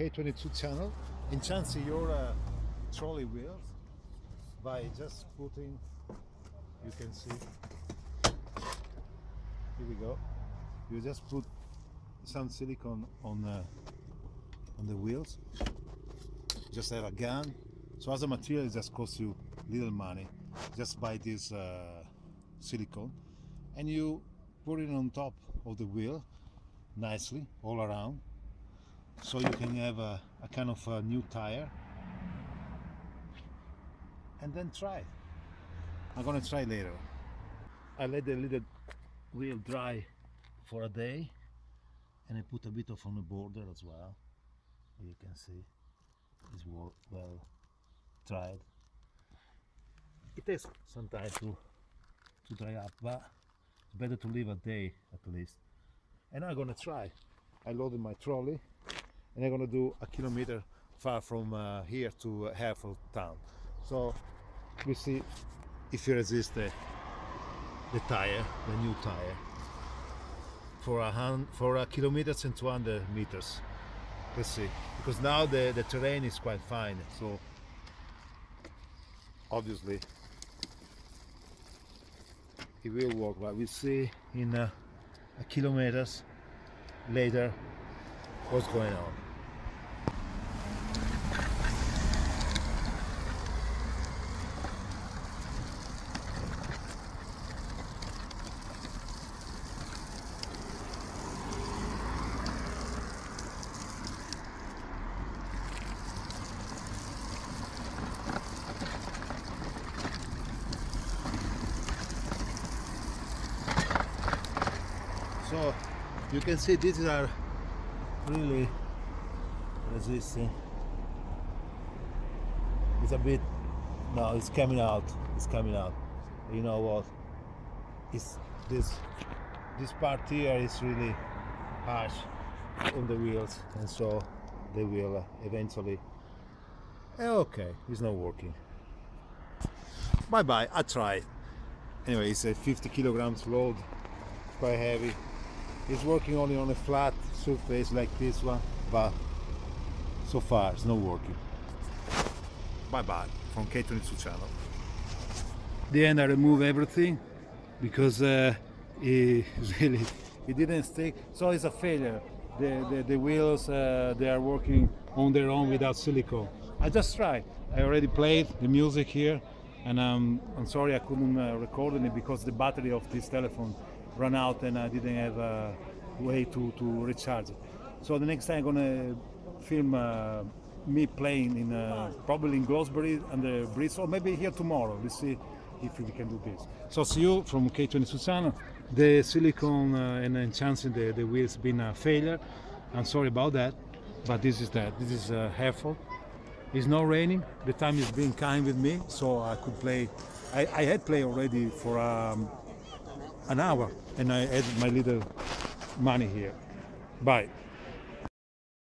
K22 channel. Enhance your trolley wheels by just putting, you can see, here we go, you just put some silicone on the wheels, just have a gun. So as a material it just costs you little money, just buy this silicone and you put it on top of the wheel nicely all around, so you can have a kind of a new tire, and then try. I'm gonna try later. I let the little wheel dry for a day and I put a bit of on the border as well. You can see it's well dried. It takes some time to dry up, but it's better to leave a day at least. And I'm gonna try. I loaded my trolley and I'm gonna do a kilometer far from here to Hereford town. So we see if you resist the tire, the new tire, for a kilometers and 200 meters. Let's see, because now the terrain is quite fine, so obviously it will work. But we see in a kilometers later what's going on. So you can see these are really resisting. It's a bit, no, it's coming out. It's coming out. You know what? It's this part here is really harsh on the wheels, and so they will eventually. Okay, it's not working. Bye bye. I tried. Anyway, it's a 50 kilograms load. Quite heavy. It's working only on a flat surface like this one, but so far it's not working. Bye bye from K22 channel. At the end I remove everything because it didn't stick, so it's a failure. The wheels they are working on their own without silicone. I just tried. I already played the music here, and I'm sorry I couldn't record it because the battery of this telephone ran out and I didn't have a way to recharge it. So the next time I'm gonna film me playing in probably in Goldsbury and the bridge, or maybe here tomorrow. Let's see if we can do this. So see you from K22 channel. The silicone and enhancing the wheels been a failure. I'm sorry about that, but this is that. This is Hereford. It's not raining. The time is being kind with me, so I could play. I had played already for an hour and I had my little money here. Bye.